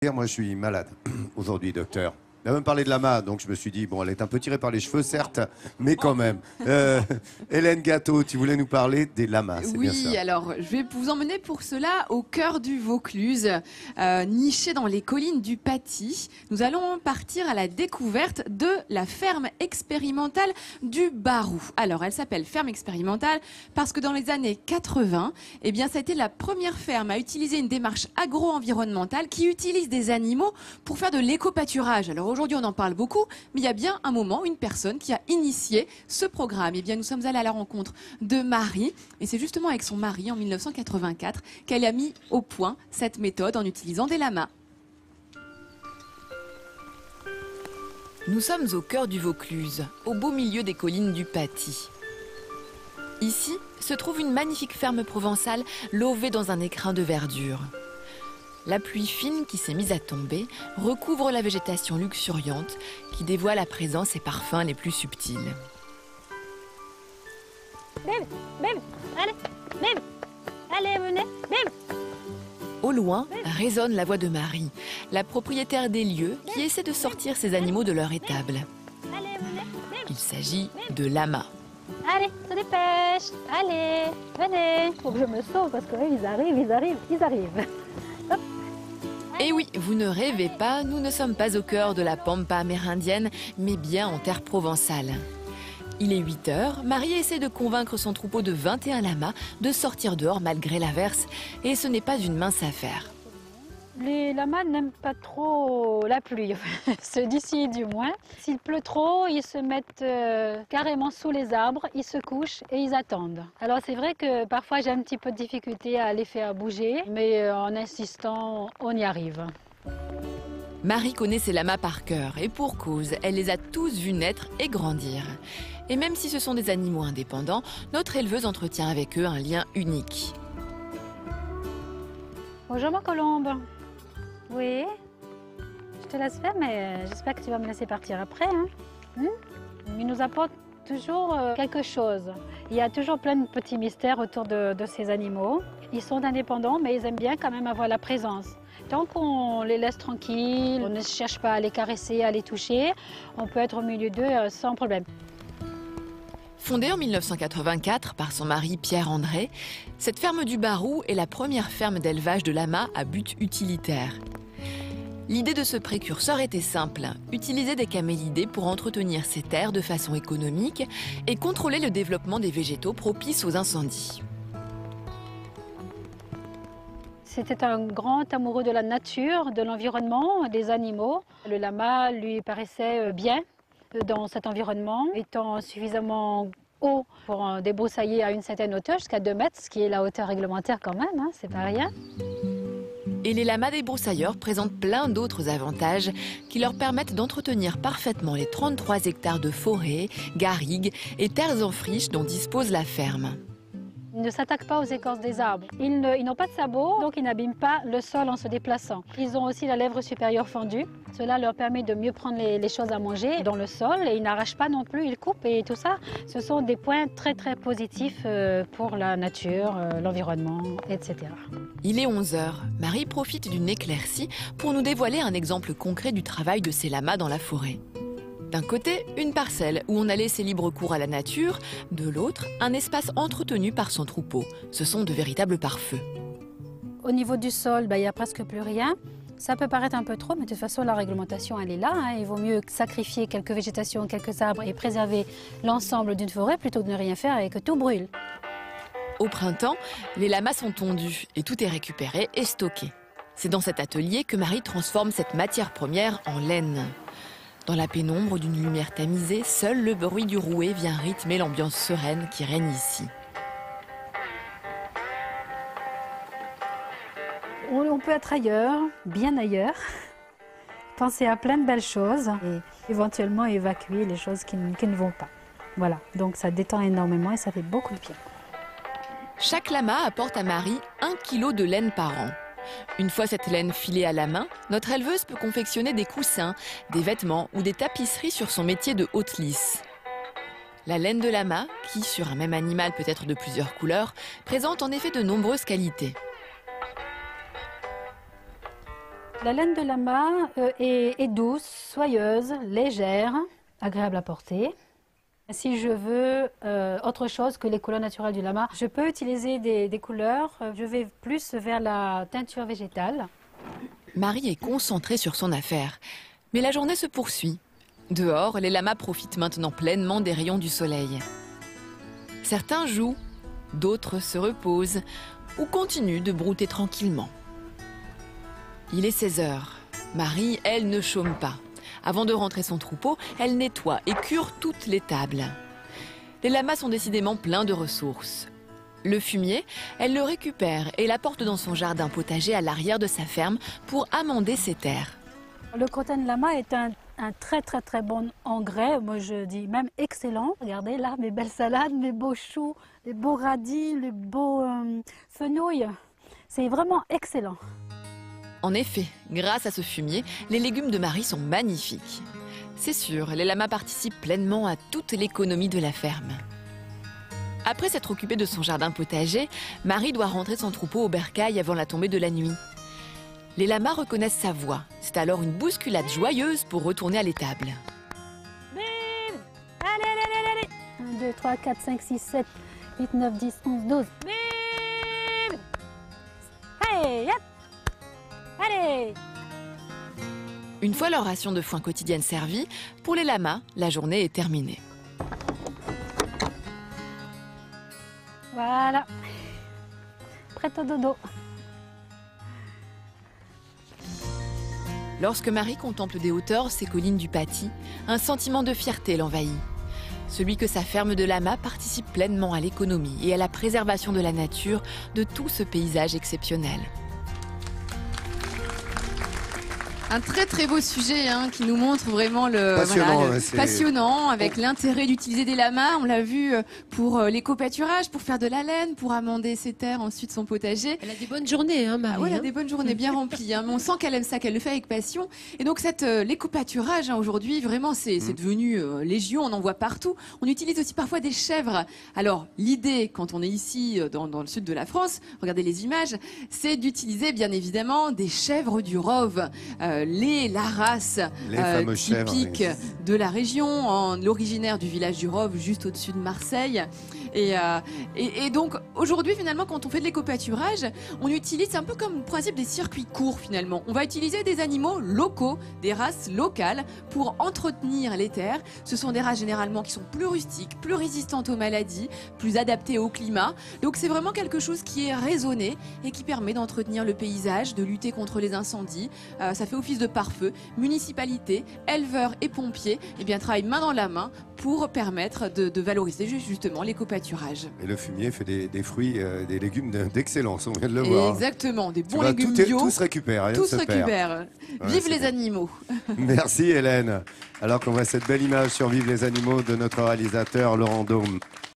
Moi, je suis malade aujourd'hui, docteur. On a même parlé de lama, donc je me suis dit, bon, elle est un peu tirée par les cheveux, certes, mais quand même. Hélène Gâteau, tu voulais nous parler des lamas, c'est bien ça? Oui, alors je vais vous emmener pour cela au cœur du Vaucluse, niché dans les collines du Paty. Nous allons partir à la découverte de la ferme expérimentale du Barou. Alors, elle s'appelle ferme expérimentale parce que dans les années 80, eh bien, ça a été la première ferme à utiliser une démarche agro-environnementale qui utilise des animaux pour faire de l'éco-pâturage. Alors aujourd'hui, on en parle beaucoup, mais il y a bien un moment, une personne qui a initié ce programme. Eh bien, nous sommes allés à la rencontre de Marie, et c'est justement avec son mari, en 1984, qu'elle a mis au point cette méthode en utilisant des lamas. Nous sommes au cœur du Vaucluse, au beau milieu des collines du Paty. Ici se trouve une magnifique ferme provençale levée dans un écrin de verdure. La pluie fine qui s'est mise à tomber recouvre la végétation luxuriante qui dévoile à présent ses parfums les plus subtils. Bim, bim, allez, bim, allez, venez, bim. Au loin résonne la voix de Marie, la propriétaire des lieux qui essaie de sortir ses animaux de leur étable. Allez, venez, bim. Il s'agit de lamas. Allez, se dépêche, allez, venez. Faut que je me sauve parce que ils arrivent. Hop. Et oui, vous ne rêvez pas, nous ne sommes pas au cœur de la pampa amérindienne, mais bien en terre provençale. Il est 8 heures, Marie essaie de convaincre son troupeau de 21 lamas de sortir dehors malgré l'averse, et ce n'est pas une mince affaire. Les lamas n'aiment pas trop la pluie, ceux d'ici du moins. S'il pleut trop, ils se mettent carrément sous les arbres, ils se couchent et ils attendent. Alors c'est vrai que parfois j'ai un petit peu de difficulté à les faire bouger, mais en insistant, on y arrive. Marie connaît ses lamas par cœur, et pour cause, elle les a tous vus naître et grandir. Et même si ce sont des animaux indépendants, notre éleveuse entretient avec eux un lien unique. Bonjour ma colombe. Oui, je te laisse faire, mais j'espère que tu vas me laisser partir après. Il nous apporte toujours quelque chose. Il y a toujours plein de petits mystères autour de ces animaux. Ils sont indépendants, mais ils aiment bien quand même avoir la présence. Tant qu'on les laisse tranquilles, on ne cherche pas à les caresser, à les toucher, on peut être au milieu d'eux sans problème. Fondée en 1984 par son mari Pierre-André, cette ferme du Barou est la première ferme d'élevage de lamas à but utilitaire. L'idée de ce précurseur était simple, utiliser des camélidés pour entretenir ces terres de façon économique et contrôler le développement des végétaux propices aux incendies. C'était un grand amoureux de la nature, de l'environnement, des animaux. Le lama lui paraissait bien dans cet environnement, étant suffisamment haut pour débroussailler à une certaine hauteur, jusqu'à 2 mètres, ce qui est la hauteur réglementaire quand même, c'est pas rien. Et les lamas débroussailleurs présentent plein d'autres avantages qui leur permettent d'entretenir parfaitement les 33 hectares de forêt, garrigues et terres en friche dont dispose la ferme. Ils ne s'attaquent pas aux écorces des arbres. Ils n'ont pas de sabots, donc ils n'abîment pas le sol en se déplaçant. Ils ont aussi la lèvre supérieure fendue. Cela leur permet de mieux prendre les choses à manger dans le sol. Et ils n'arrachent pas non plus, ils coupent et tout ça. Ce sont des points très très positifs pour la nature, l'environnement, etc. Il est 11 h. Marie profite d'une éclaircie pour nous dévoiler un exemple concret du travail de ces lamas dans la forêt. D'un côté, une parcelle où on a laissé libre cours à la nature, de l'autre, un espace entretenu par son troupeau. Ce sont de véritables pare-feux. Au niveau du sol, il n'y a presque plus rien. Ça peut paraître un peu trop, mais de toute façon, la réglementation, elle est là. Il vaut mieux sacrifier quelques végétations, quelques arbres et préserver l'ensemble d'une forêt plutôt que de ne rien faire et que tout brûle. Au printemps, les lamas sont tondus et tout est récupéré et stocké. C'est dans cet atelier que Marie transforme cette matière première en laine. Dans la pénombre d'une lumière tamisée, seul le bruit du rouet vient rythmer l'ambiance sereine qui règne ici. On peut être ailleurs, bien ailleurs, penser à plein de belles choses et éventuellement évacuer les choses qui ne vont pas. Voilà, donc ça détend énormément et ça fait beaucoup de bien. Chaque lama apporte à Marie 1 kg de laine par an. Une fois cette laine filée à la main, notre éleveuse peut confectionner des coussins, des vêtements ou des tapisseries sur son métier de haute lisse. La laine de lama, qui sur un même animal peut être de plusieurs couleurs, présente en effet de nombreuses qualités. La laine de lama est douce, soyeuse, légère, agréable à porter. Si je veux autre chose que les couleurs naturelles du lama, je peux utiliser des couleurs. Je vais plus vers la teinture végétale. Marie est concentrée sur son affaire. Mais la journée se poursuit. Dehors, les lamas profitent maintenant pleinement des rayons du soleil. Certains jouent, d'autres se reposent ou continuent de brouter tranquillement. Il est 16 heures. Marie, elle, ne chôme pas. Avant de rentrer son troupeau, elle nettoie et cure toutes les tables. Les lamas sont décidément pleins de ressources. Le fumier, elle le récupère et l'apporte dans son jardin potager à l'arrière de sa ferme pour amender ses terres. Le crottin de lama est un très bon engrais, moi je dis même excellent. Regardez là, mes belles salades, mes beaux choux, les beaux radis, les beaux fenouils. C'est vraiment excellent. En effet, grâce à ce fumier, les légumes de Marie sont magnifiques. C'est sûr, les lamas participent pleinement à toute l'économie de la ferme. Après s'être occupée de son jardin potager, Marie doit rentrer son troupeau au bercail avant la tombée de la nuit. Les lamas reconnaissent sa voix. C'est alors une bousculade joyeuse pour retourner à l'étable. Bim! Allez! 1, 2, 3, 4, 5, 6, 7, 8, 9, 10, 11, 12. Bim! Allez, hop! Allez! Une fois leur ration de foin quotidienne servie, pour les lamas, la journée est terminée. Voilà. Prête au dodo. Lorsque Marie contemple des hauteurs ces collines du Paty, un sentiment de fierté l'envahit. Celui que sa ferme de lamas participe pleinement à l'économie et à la préservation de la nature de tout ce paysage exceptionnel. Un très beau sujet qui nous montre vraiment passionnant avec l'intérêt d'utiliser des lamas. On l'a vu pour l'éco-pâturage, pour faire de la laine, pour amender ses terres, ensuite son potager. Elle a des bonnes journées, Marie. Elle a des bonnes journées bien remplies. Mais on sent qu'elle aime ça, qu'elle le fait avec passion. Et donc l'éco-pâturage aujourd'hui, vraiment, c'est devenu légion. On en voit partout. On utilise aussi parfois des chèvres. Alors l'idée, quand on est ici dans le sud de la France, regardez les images, c'est d'utiliser bien évidemment des chèvres du Rove. La race typique de la région, l'originaire du village du Rove, juste au-dessus de Marseille. Et donc aujourd'hui finalement quand on fait de l'éco-pâturage, on utilise un peu comme le principe des circuits courts finalement. On va utiliser des animaux locaux, des races locales pour entretenir les terres. Ce sont des races généralement qui sont plus rustiques, plus résistantes aux maladies, plus adaptées au climat. Donc c'est vraiment quelque chose qui est raisonné et qui permet d'entretenir le paysage, de lutter contre les incendies. Ça fait office de pare-feu. Municipalité, éleveurs et pompiers travaillent main dans la main pour permettre de valoriser justement l'éco-pâturage. Et le fumier fait des fruits, des légumes d'excellence, on vient de le voir. Exactement, des bons légumes bio. Tout se récupère. Tout se récupère. Vive les animaux. Merci Hélène. Alors qu'on voit cette belle image sur Vive les animaux de notre réalisateur Laurent Daume.